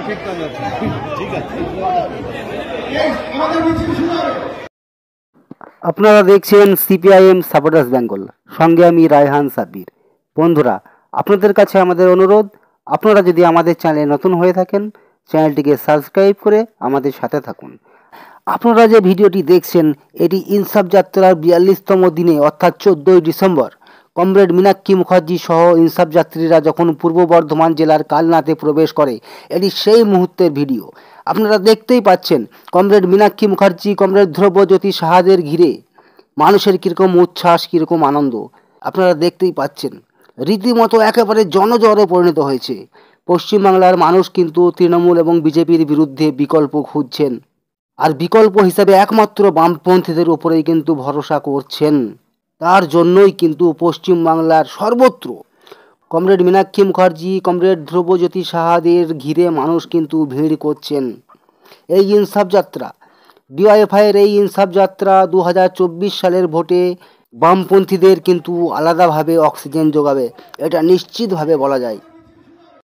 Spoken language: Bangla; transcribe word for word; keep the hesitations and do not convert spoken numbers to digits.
আপনারা দেখছেন সিপিআইএম সাপোর্টার্স বেঙ্গল, সঙ্গে আমি রায়হান সাব্বির। বন্ধুরা, আপনাদের কাছে আমাদের অনুরোধ, আপনারা যদি আমাদের চ্যানেলে নতুন হয়ে থাকেন, চ্যানেলটিকে সাবস্ক্রাইব করে আমাদের সাথে থাকুন। আপনারা যে ভিডিওটি দেখছেন, এটি ইনসাফ যাত্রার বিয়াল্লিশতম দিনে অর্থাৎ চোদ্দোই ডিসেম্বর কমরেড মীনাক্ষী মুখার্জি সহ ইনসাফ যাত্রীরা যখন পূর্ব বর্ধমান জেলার কালনাতে প্রবেশ করে, এটি সেই মুহূর্তের ভিডিও। আপনারা দেখতেই পাচ্ছেন কমরেড মীনাক্ষী মুখার্জি, কমরেড ধ্রুবজ্যোতি সাহাদের ঘিরে মানুষের কীরকম উচ্ছ্বাস, কীরকম আনন্দ আপনারা দেখতেই পাচ্ছেন। রীতিমতো একেবারে জনজড়ে পরিণত হয়েছে। পশ্চিমবাংলার মানুষ কিন্তু তৃণমূল এবং বিজেপির বিরুদ্ধে বিকল্প খুঁজছেন, আর বিকল্প হিসাবে একমাত্র বামপন্থীদের উপরেই কিন্তু ভরসা করছেন। তার জন্যই কিন্তু পশ্চিমবাংলার সর্বত্র কমরেড মীনাক্ষী মুখার্জি, কমরেড ধ্রুবজ্যোতি সাহাদের ঘিরে মানুষ কিন্তু ভিড় করছেন। এই ইনসাফ যাত্রা, ডিওয়াইএফআইয়ের এই ইনসাফ যাত্রা দু হাজার চব্বিশ সালের ভোটে বামপন্থীদের কিন্তু আলাদাভাবে অক্সিজেন যোগাবে, এটা নিশ্চিতভাবে বলা যায়।